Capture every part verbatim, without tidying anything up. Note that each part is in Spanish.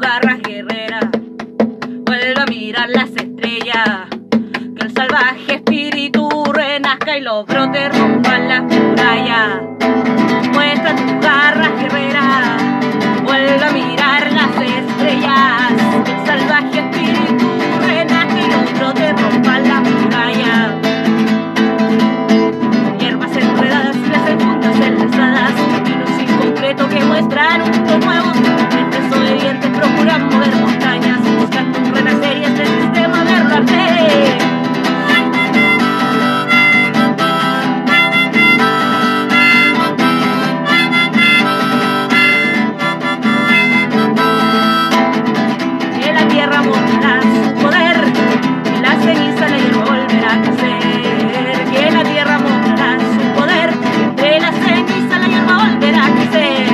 garras guerreras, vuelve a mirar las estrellas, que el salvaje espíritu renazca y los brotes rompan las murallas. Muestra tus garras guerreras, vuelve a mirar las estrellas, que el salvaje espíritu renazca y los brotes rompan las murallas. Hierbas enredadas y las enfundas enlazadas, caminos sin concreto que muestran un mundo nuevo. Desobedientes procuran mover montañas, buscando un renacer y este sistema verlo arder. Que la tierra mostrará su poder, que la ceniza la hierba volverá a crecer. Que la tierra mostrará su poder, de la ceniza la hierba volverá a crecer.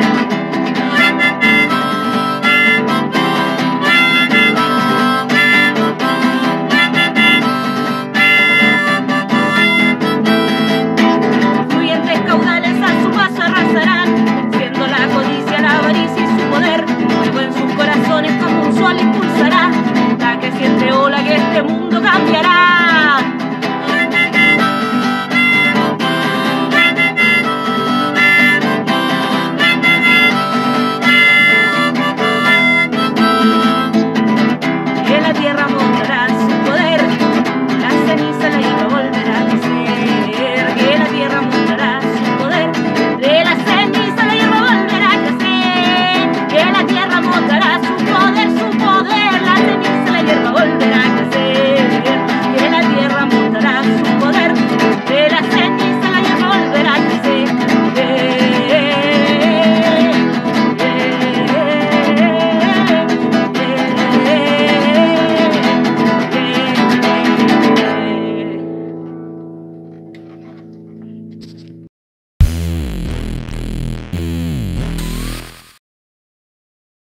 Venciendo la codicia, la avaricia y su poder, fuego en sus corazones como un sol impulsará la creciente ola que este mundo cambiará.